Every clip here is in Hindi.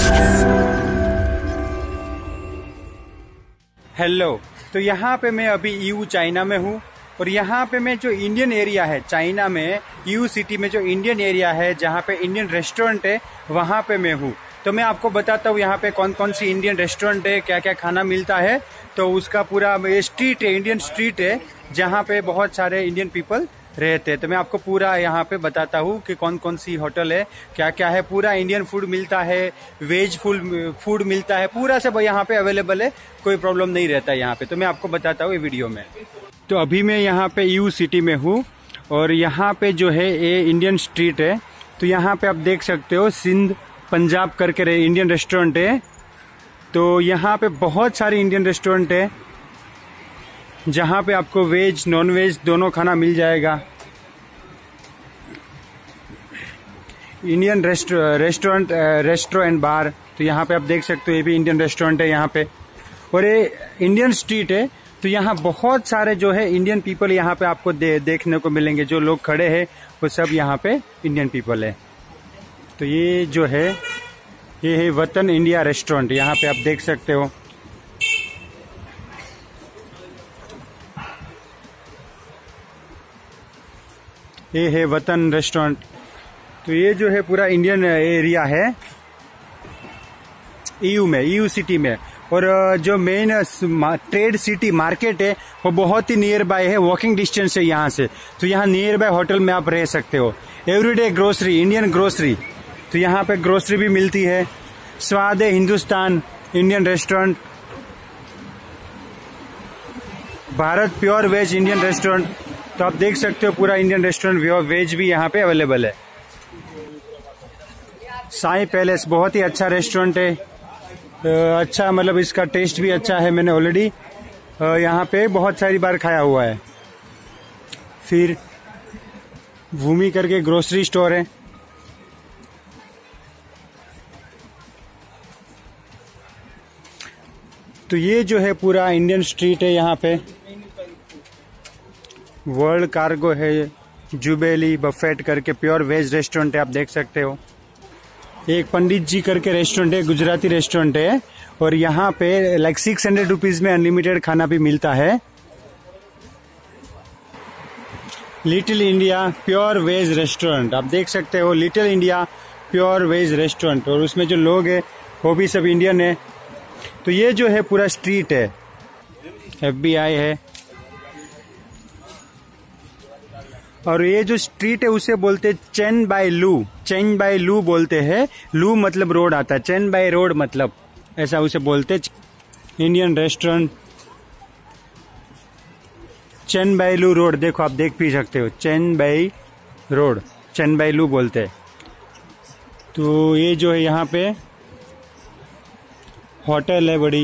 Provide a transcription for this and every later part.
हेलो, तो यहाँ पे मैं अभी ईयू चाइना में हूँ और यहाँ पे मैं जो इंडियन एरिया है चाइना में ईयू सिटी में जो इंडियन एरिया है जहाँ पे इंडियन रेस्टोरेंट है वहाँ पे मैं हूँ। तो मैं आपको बताता हूँ यहाँ पे कौन कौन सी इंडियन रेस्टोरेंट है, क्या क्या खाना मिलता है। तो उसका पूरा स्ट्रीट है, इंडियन स्ट्रीट है जहाँ पे बहुत सारे इंडियन पीपल रहते हैं। तो मैं आपको पूरा यहाँ पे बताता हूँ कि कौन कौन सी होटल है, क्या क्या है। पूरा इंडियन फूड मिलता है, वेज फूड मिलता है, पूरा सब यहाँ पे अवेलेबल है, कोई प्रॉब्लम नहीं रहता है यहाँ पे। तो मैं आपको बताता हूँ ये वीडियो में। तो अभी मैं यहाँ पे ईयू सिटी में हूँ और यहाँ पे जो है ये इंडियन स्ट्रीट है। तो यहाँ पे आप देख सकते हो सिंध पंजाब करके इंडियन रेस्टोरेंट है। तो यहाँ पे बहुत सारे इंडियन रेस्टोरेंट है जहाँ पे आपको वेज नॉन वेज दोनों खाना मिल जाएगा। इंडियन रेस्टोरेंट एंड बार, तो यहाँ पे आप देख सकते हो ये भी इंडियन रेस्टोरेंट है यहाँ पे। और ये इंडियन स्ट्रीट है तो यहाँ बहुत सारे जो है इंडियन पीपल यहाँ पे आपको देखने को मिलेंगे। जो लोग खड़े हैं वो सब यहाँ पे इंडियन पीपल है। तो ये जो है ये है वतन इंडिया रेस्टोरेंट, यहाँ पे आप देख सकते हो। ये है वतन रेस्टोरेंट। तो ये जो है पूरा इंडियन एरिया है ईयू में, ईयू सिटी में। और जो मेन ट्रेड सिटी मार्केट है वो बहुत ही नियर बाय है, वॉकिंग डिस्टेंस है यहाँ से। तो यहाँ नियर बाय होटल में आप रह सकते हो। एवरीडे ग्रोसरी, इंडियन ग्रोसरी, तो यहाँ पे ग्रोसरी भी मिलती है। स्वाद है Hindustan Indian restaurant, Bharat pure veg Indian restaurant. तो आप देख सकते हो पूरा इंडियन रेस्टोरेंट वेज भी यहाँ पे अवेलेबल है। साई पैलेस बहुत ही अच्छा रेस्टोरेंट है, अच्छा मतलब इसका टेस्ट भी अच्छा है। मैंने ऑलरेडी यहाँ पे बहुत सारी बार खाया हुआ है। फिर भूमि करके ग्रोसरी स्टोर है। तो ये जो है पूरा इंडियन स्ट्रीट है यहाँ पे। वर्ल्ड कार्गो है, जुबेली बफेट करके प्योर वेज रेस्टोरेंट है, आप देख सकते हो। एक पंडित जी करके रेस्टोरेंट है, गुजराती रेस्टोरेंट है। और यहाँ पे लाइक 600 रुपीज में अनलिमिटेड खाना भी मिलता है। Little India pure veg restaurant, आप देख सकते हो little India pure veg restaurant. और उसमें जो लोग हैं वो भी सब इंडियन है। तो ये जो है पूरा स्ट्रीट है, FBI है। और ये जो स्ट्रीट है उसे बोलते Chengbei Lu, Chengbei Lu बोलते हैं। लू मतलब रोड आता है, चेन बाय रोड मतलब ऐसा उसे बोलते। Indian restaurant Chengbei Lu road, देखो आप देख भी सकते हो, Chengbei road, Chengbei Lu बोलते हैं। तो ये जो है यहाँ पे होटल है बड़ी।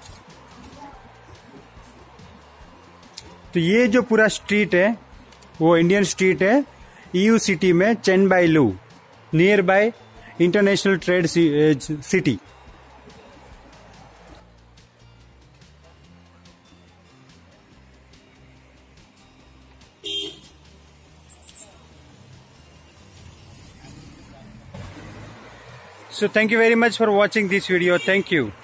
तो ये जो पूरा स्ट्रीट है वो इंडियन स्ट्रीट है ईयू सिटी में, Chengbei Lu, nearby international trade city. So thank you very much for watching this video. Thank you.